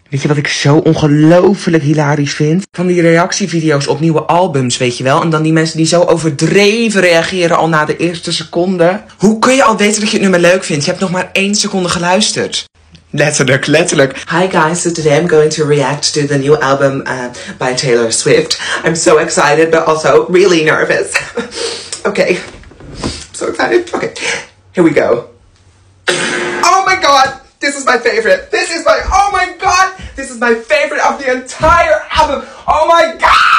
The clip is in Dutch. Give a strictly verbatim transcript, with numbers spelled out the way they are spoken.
Weet je wat ik zo ongelooflijk hilarisch vind? Van die reactievideo's op nieuwe albums, weet je wel? En dan die mensen die zo overdreven reageren al na de eerste seconde. Hoe kun je al weten dat je het nummer leuk vindt? Je hebt nog maar één seconde geluisterd. Letterlijk, letterlijk. Hi guys, so today I'm going to react to the new album uh, by Taylor Swift. I'm so excited, but also really nervous. Okay, I'm so excited. Okay, here we go. Oh my god, this is my favorite. This is my, oh my god, this is my favorite of the entire album. Oh my god!